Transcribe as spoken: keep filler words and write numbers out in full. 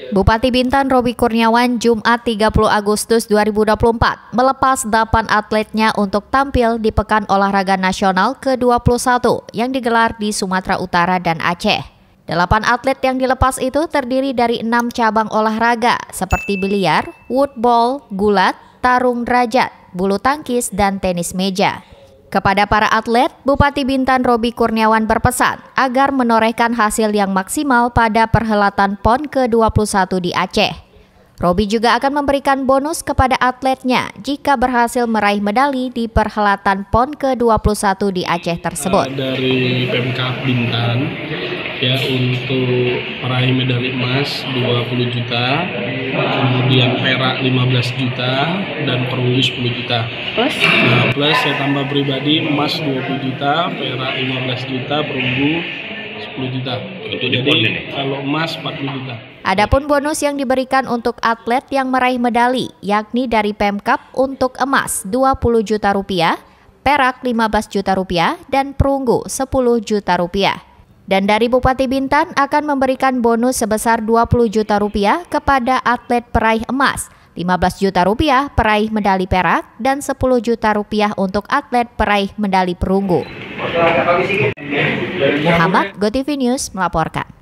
Bupati Bintan Robby Kurniawan Jumat tiga puluh Agustus dua ribu dua puluh empat melepas delapan atletnya untuk tampil di Pekan Olahraga Nasional ke dua puluh satu yang digelar di Sumatera Utara dan Aceh. Delapan atlet yang dilepas itu terdiri dari enam cabang olahraga seperti biliar, woodball, gulat, tarung derajat, bulu tangkis, dan tenis meja. Kepada para atlet, Bupati Bintan Robby Kurniawan berpesan agar menorehkan hasil yang maksimal pada perhelatan P O N ke dua puluh satu di Aceh. Robby juga akan memberikan bonus kepada atletnya jika berhasil meraih medali di perhelatan P O N ke dua puluh satu di Aceh tersebut. Uh, dari Pemkab Bintan ya untuk meraih medali emas dua puluh juta, kemudian perak lima belas juta dan perunggu sepuluh juta. Plus? Nah, plus saya tambah pribadi emas dua puluh juta, perak lima belas juta, perunggu sepuluh juta. Itu jadi kalau emas empat puluh juta. Adapun bonus yang diberikan untuk atlet yang meraih medali yakni dari Pemkab untuk emas dua puluh juta rupiah, perak lima belas juta rupiah, dan perunggu sepuluh juta rupiah. Dan dari Bupati Bintan akan memberikan bonus sebesar dua puluh juta rupiah kepada atlet peraih emas, lima belas juta rupiah peraih medali perak, dan sepuluh juta rupiah untuk atlet peraih medali perunggu. Muhammad, GoTV News melaporkan.